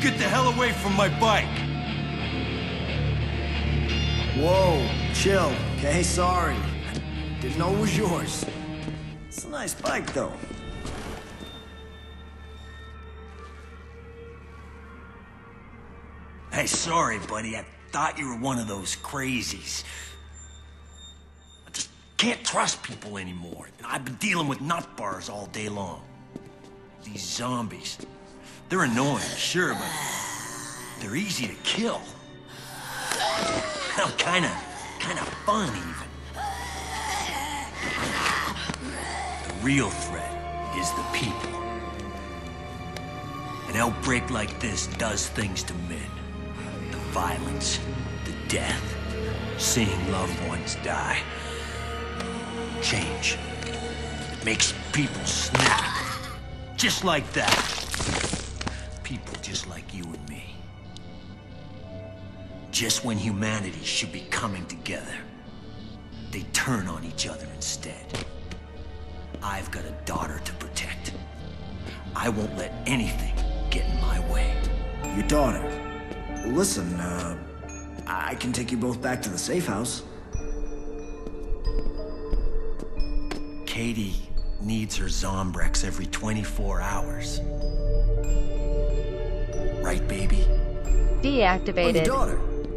get the hell away from my bike! Whoa, chill, okay? Sorry. Didn't know it was yours. It's a nice bike, though. Hey, sorry, buddy. I thought you were one of those crazies. I just can't trust people anymore. I've been dealing with nut bars all day long. These zombies. They're annoying, sure, but they're easy to kill. Hell, kinda fun, even. The real threat is the people. An outbreak like this does things to men. The violence, the death, seeing loved ones die. Change. It makes people snap. Just like that. People just like you and me. Just when humanity should be coming together, they turn on each other instead. I've got a daughter to protect. I won't let anything get in my way. Your daughter? Well, listen, I can take you both back to the safe house. Katie needs her Zombrex every 24 hours. Right, baby? Deactivated. Oh, your daughter.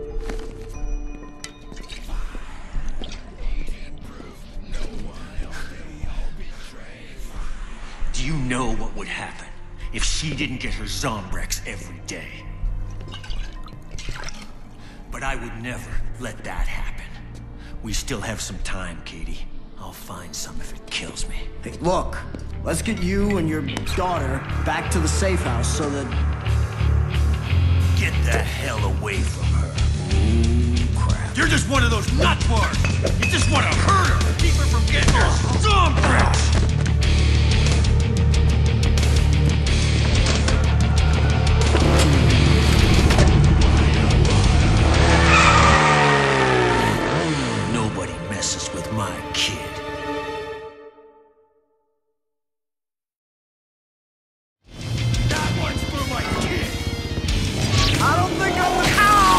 Do you know what would happen if she didn't get her Zombrex every day? But I would never let that happen. We still have some time, Katie. I'll find some if it kills me. Hey, look. Let's get you and your daughter back to the safe house so that... Get the hell away from her. Ooh, crap. You're just one of those nut bars! You just want to hurt her! Keep her from getting her Zombrex! Nobody messes with my kid. That one's for my kid! I don't think I'm the...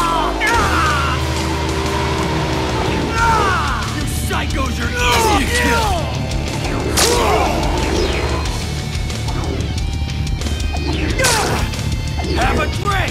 You psychos are easy to kill! Have a drink!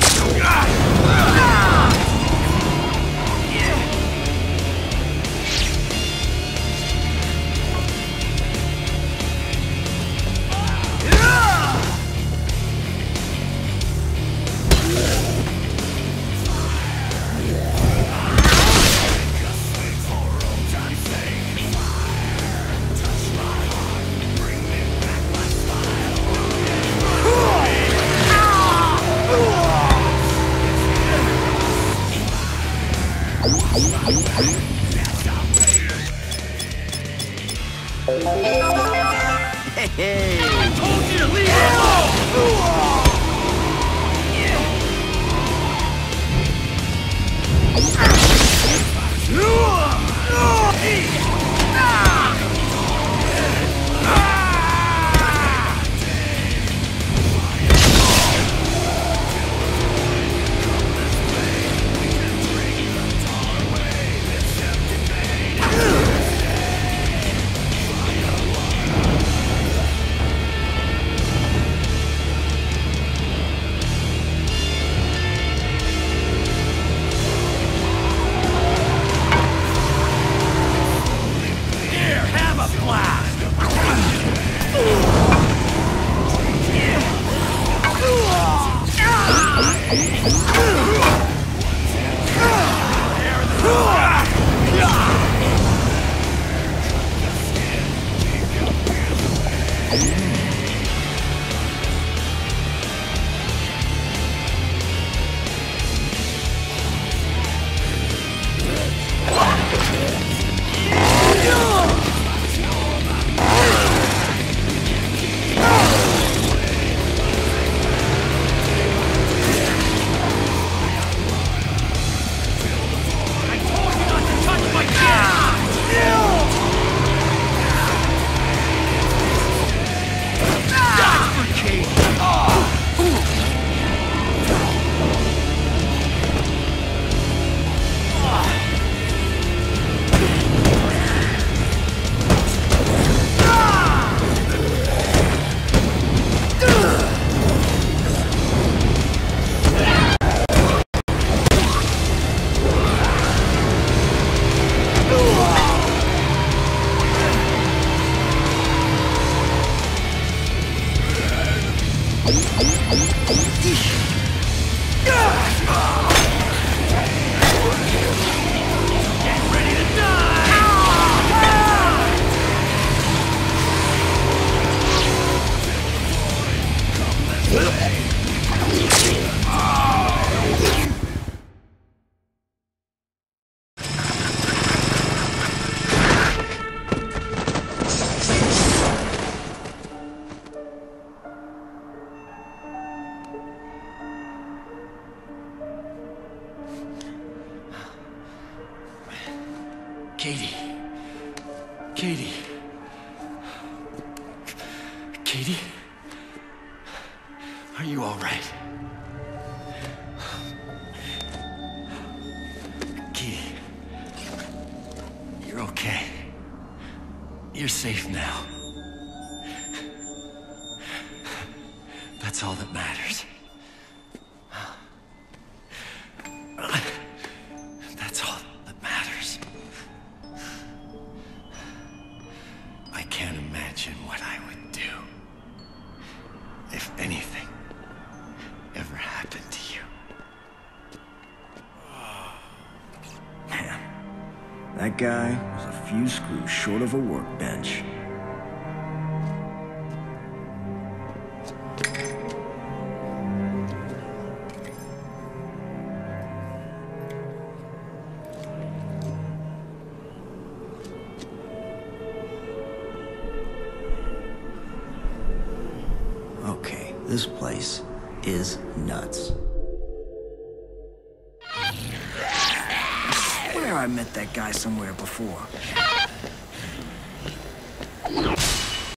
Hey! I told you to leave her alone! Katie. Katie. Katie? Are you all right? Katie. You're okay. You're safe now. That's all that matters. That's all that matters. I can't imagine what I would do if anything ever happened to you. Man, that guy was a few screws short of a workbench. Okay, this place is nuts. I swear I met that guy somewhere before.